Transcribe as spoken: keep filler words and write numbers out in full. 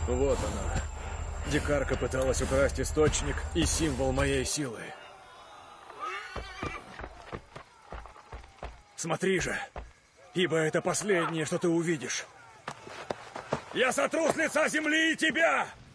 Вот она. Дикарка пыталась украсть источник и символ моей силы. Смотри же, ибо это последнее, что ты увидишь. Я сотру с лица земли и тебя!